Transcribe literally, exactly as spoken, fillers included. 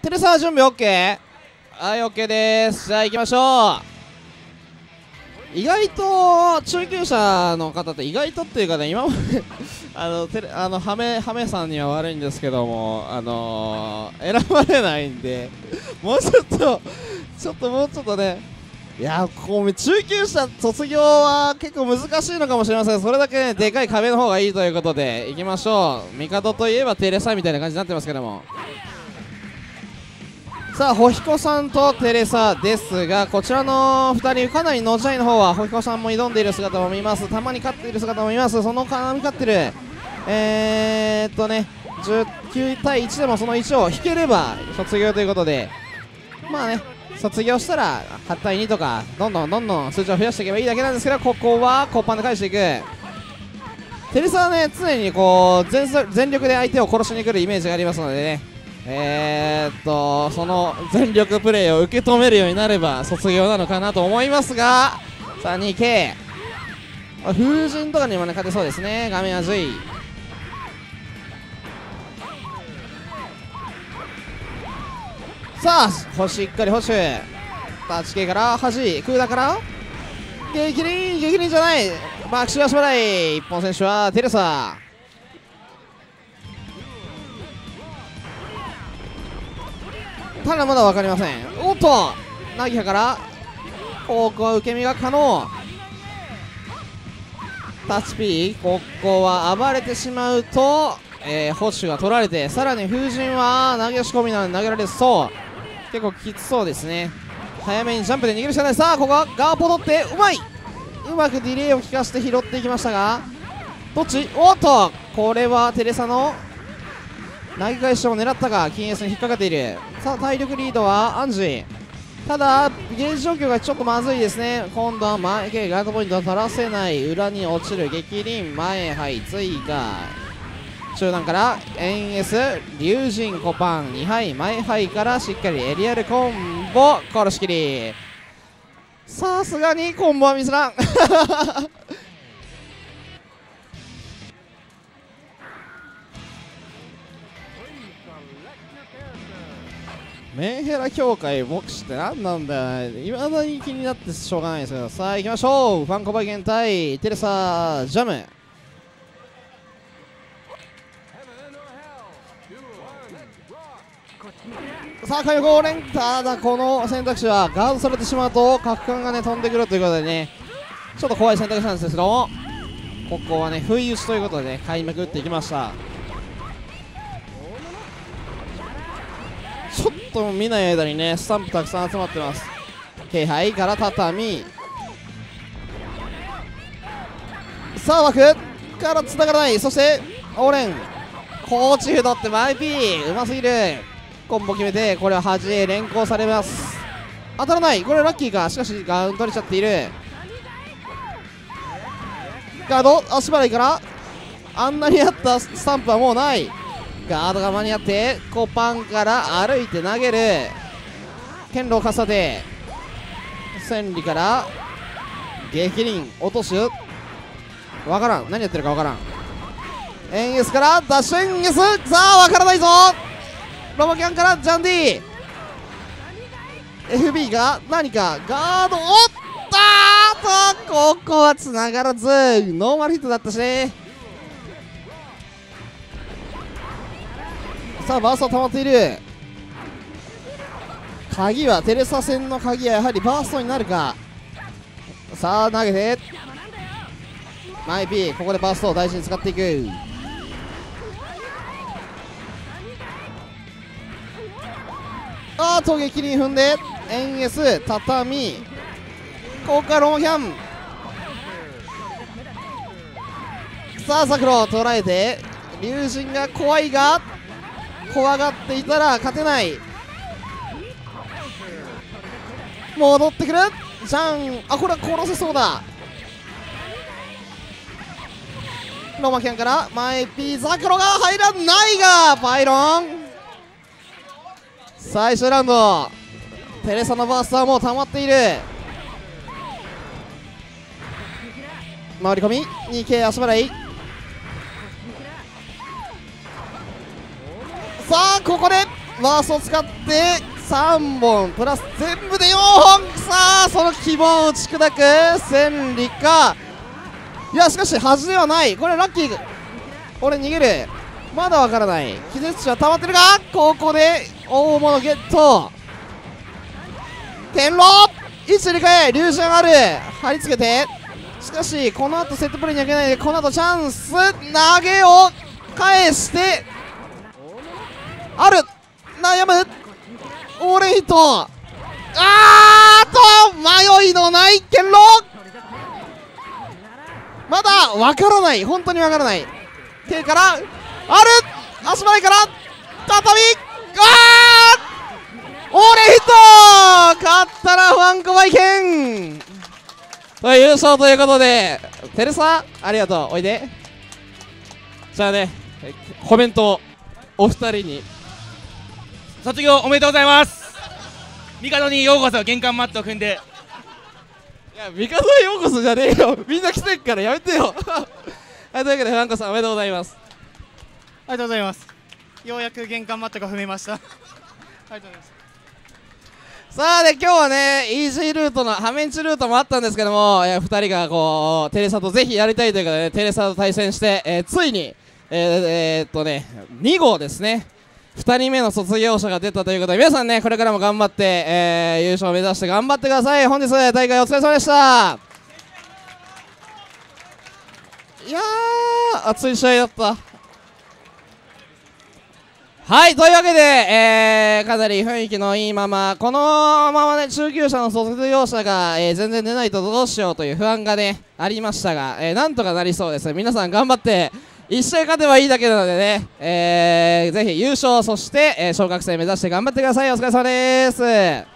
テレサ準備 OK？ はい OK です。じゃあ行きましょう。意外と中級者の方って意外とっていうかね、今まであのテレあのハメハメさんには悪いんですけども、あのー、選ばれないんでもうちょっとちょっともうちょっとね、いやーこう中級者卒業は結構難しいのかもしれません。それだけ、ね、でかい壁の方がいいということでいきましょう。帝といえばテレサみたいな感じになってますけども、さあホヒコさんとテレサですが、こちらのふたりかなりのじゃいの方はホヒコさんも挑んでいる姿も見ます。たまに勝っている姿も見ます。その絡み勝ってるえーっとねじゅうきゅうたいいちでもそのいちを引ければ卒業ということで、まあね卒業したらはちたいにとかどんどんどんどん数値を増やしていけばいいだけなんですけど、ここはコッパンで返していく。テレサはね常にこう 全, 全力で相手を殺しに来るイメージがありますのでね、えーっとその全力プレーを受け止めるようになれば卒業なのかなと思いますが、さあ にケー 風神とかにもね勝てそうですね。画面はじいさあほしっかり保守タッチ系から端空だから激輪激輪じゃないマクシマシ払い。一本選手はテレサ。ただまだ分かりません。おっとナギハからここは受け身が可能。タッチ P ここは暴れてしまうと、えー、保守が取られて、さらに風神は投げ押し込みなので投げられそう。結構きつそうですね。早めにジャンプで逃げるしかない。さあここはガーポ取ってうまいうまくディレイを効かせて拾っていきましたが、どっち。おっとこれはテレサの投げ返しを狙ったが金エースに引っかかっている。さあ体力リードはアンジー。ただゲージ状況がちょっとまずいですね。今度は前系ガードポイントを取らせない。裏に落ちる激輪前杯追加中段からエンエス龍神コパンにはい前杯からしっかりエリアルコンボ殺しきり。さすがにコンボはミスらんメンヘラ協会牧師って何なんだよ。いまだに気になってしょうがないですけど、さあ行きましょう。ファンコバゲン対テレサジャム。さあ火力応連。ただこの選択肢はガードされてしまうと角管がね飛んでくるということでね、ちょっと怖い選択肢なんですけども、ここはね不意打ちということでね開幕打っていきました。ちょっと見ない間にねスタンプたくさん集まってます。気配から畳、さあ枠からつながらない。そしてオーレンコーチフドってマイピーうますぎる。コンボ決めてこれは端へ連行されます。当たらない。これラッキーか。しかしガウン取れちゃっている。ガード足払いからあんなにあったスタンプはもうない。ガードが間に合ってコパンから歩いて投げる。剣路を重ね千里から激輪落とす。わからん何やってるかわからん。エンエスからダッシュエンエス。さあわからないぞ。ロボキャンからジャンディ エフビー が何かガードおったーとここはつながらずノーマルヒットだったしね。さあバースト溜まっている。鍵はテレサ戦の鍵はやはりバーストになるか。さあ投げてマイピーここでバーストを大事に使っていく。あーと激輪踏んでエンエス畳ここからロモキャン。さあサクロを捉えて龍神が怖いが怖がっていたら勝てない。戻ってくるジャン。あこれは殺せそうだ。ロマキャンから前ピーザクロが入らないがパイロン。最終ラウンドテレサのバーストはもう溜まっている。回り込み にケー 足払い。さあここでバーストを使ってさんぼんプラス全部でよんほん。さあその希望を打ち砕く千里か。いやしかし端ではない。これラッキー。俺逃げる。まだわからない。気絶値は溜まってるが、ここで大物ゲット。天狼位置入れ替え、龍神ある。貼り付けて、しかしこの後セットプレーにはいけないので、この後チャンス投げを返してある。悩むオーレイト。あーっと迷いのない剣狼。まだわからない。本当にわからない。手からある。足払いから再びあーオーレイヒット。勝ったらファンコバイケンと優勝ということで、テレサありがとう。おいで。じゃあね、コメントをお二人に。 卒業おめでとうございます。帝にようこそ。玄関マットを踏んで。 いや、帝へようこそじゃねえよ。みんな来てっからやめてよ。はい、というわけでフランコさんおめでとうございます。 ありがとうございます。ようやく玄関マットが踏めました。ありがとうございます。 さあで今日はね、イージールートのハメンチルートもあったんですけども、えー、ふたりがこうテレサとぜひやりたいということで、ね、テレサと対戦して、えー、ついにえー、えー、っとねに号ですね、ふたりめの卒業者が出たということで、皆さんねこれからも頑張って、えー、優勝を目指して頑張ってください。本日大会お疲れ様でした。いやー熱い試合だった。はい、というわけで、えー、かなり雰囲気のいいまま、このままね、中級者の卒業者が、えー、全然出ないとどうしようという不安がね、ありましたが、えー、なんとかなりそうですね。皆さん頑張って、一試合勝てばいいだけなのでね、えー、ぜひ優勝、そして、えー、昇格生目指して頑張ってください。お疲れ様です。